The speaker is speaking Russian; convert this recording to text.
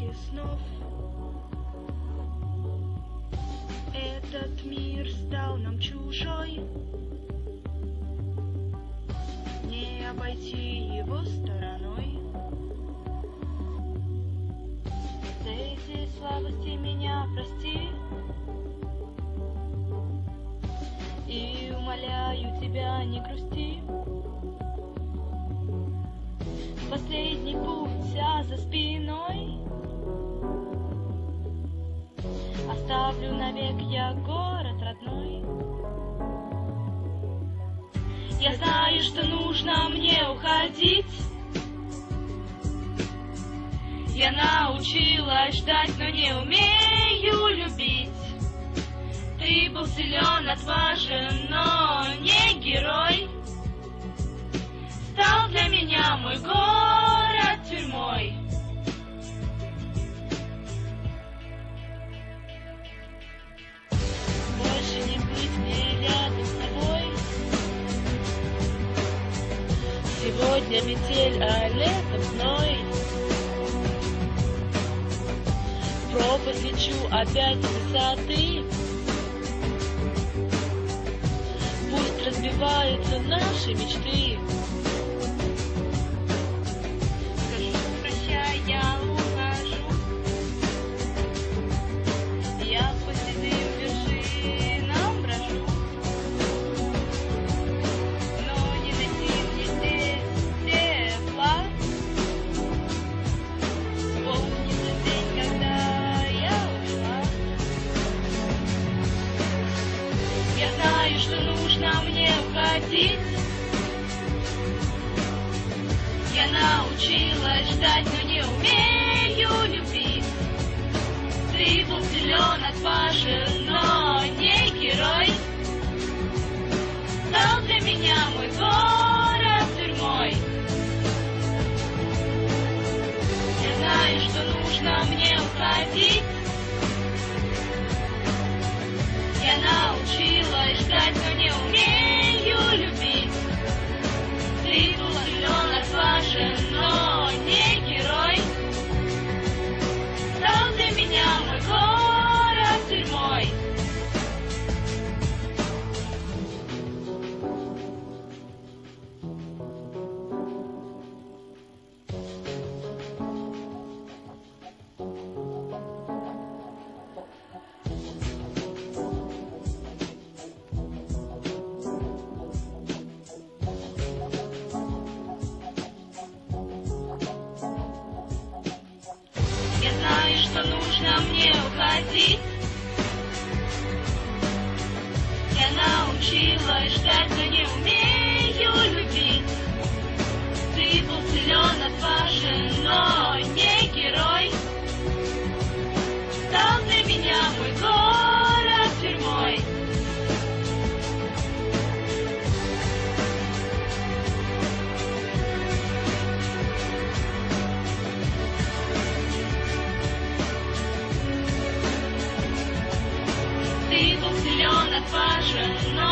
мире снов. Этот мир стал нам чужой, не обойти его стороной. За эти слабости меня прости, и умоляю тебя, не грусти. Последний путь за спиной, оставлю навек я город родной. Я знаю, что нужно мне уходить. Я научилась ждать, но не умею любить. Ты был силен, отважен, но не герой. Стал для меня мой город тюрьмой. Больше не быть мне рядом с тобой. Сегодня метель, а летом зной. В пропасть лечу опять с высоты. Пусть разбиваются наши мечты. Я ухожу, я по седым вершинам брожу, но не найти мне здесь тепла. Вспомнится день, когда я ушла. Я знаю, что нужно мне уходить. Я научилась ждать, но не умею любить. Ты был силен, отважен, но не герой. Стал для меня мой город тюрьмой. Я знаю, что нужно мне уходить. Я научилась ждать, но не умею любить. Ты был силен, отважен, но не герой. Стал для меня мой город тюрьмой. Я знаю, что нужно мне уходить. Я научилась ждать, но не умею любить. Ты был силен, отважен, но не герой. Стал для меня мой город тюрьмой. Ты был силен, отважен, но